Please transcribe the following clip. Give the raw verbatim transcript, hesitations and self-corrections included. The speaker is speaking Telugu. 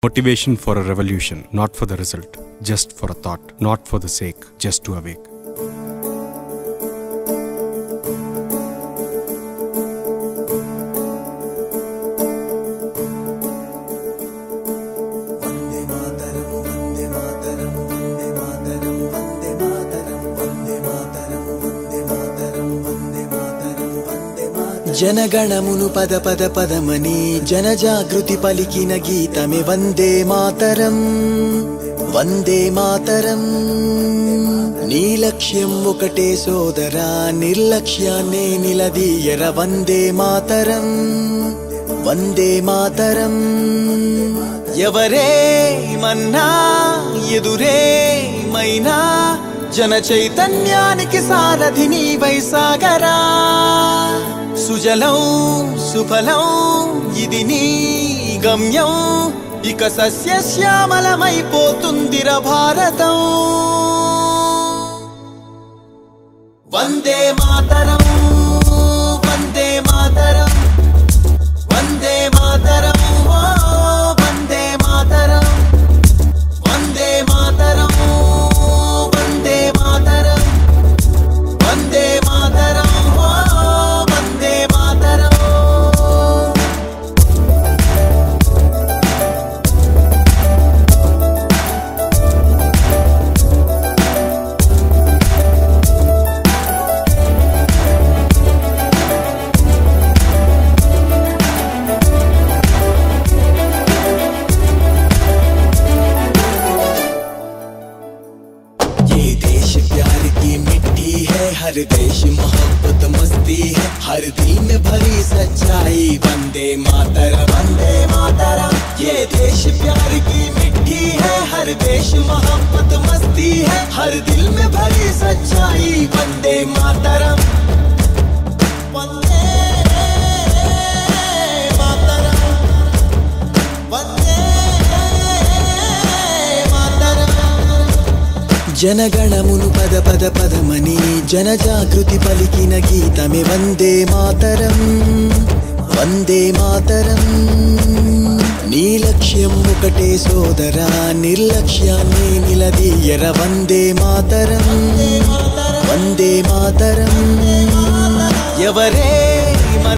Motivation for a revolution, not for the result, just for a thought, not for the sake, just to awake. जनगणमुनु पद पद पदमनी जनजागृति पलिकिन गीतमे वंदे मातरम वंदे मातरम नी लक्ष्यं ఒకటే సోదరా నిర్లక్ష్యాన్నే నిలదీయర వందే మాతరం వందే మాతరం ఎవరే మన్నా ఎదురే మైనా జన చైతన్యానికి సారథి నీవై సాగరా సుజలం సుఫలం ఇది నీ గమ్యం ఇక సస్యశ్యామలమైపోతుందిర భారతం వందే మాతరం వందే మాతరం వందే మాతరం వందే మాతరం వందే మాతరం వందే మాతరం వందే మాతరం हर देश मोहब्बत मस्ती है हर दिल में भरी सच्चाई वंदे मातरम वंदे मातरम ये देश प्यार की मिट्टी है हर देश मोहब्बत मस्ती है हर दिल में भरी सच्चाई वंदे मातरम वंदे मातरम वंदे मातरम जनगणमुनु पद पद पदमनी जनजागृति पलिकिन गीतमे वंदे मातरम वंदे मातरम नी लक्ष्यं ఒకటే సోదరా నిర్లక్ష్యాన్నే నిలదీయర వందే మాతరం వందే మాతరం ఎవరే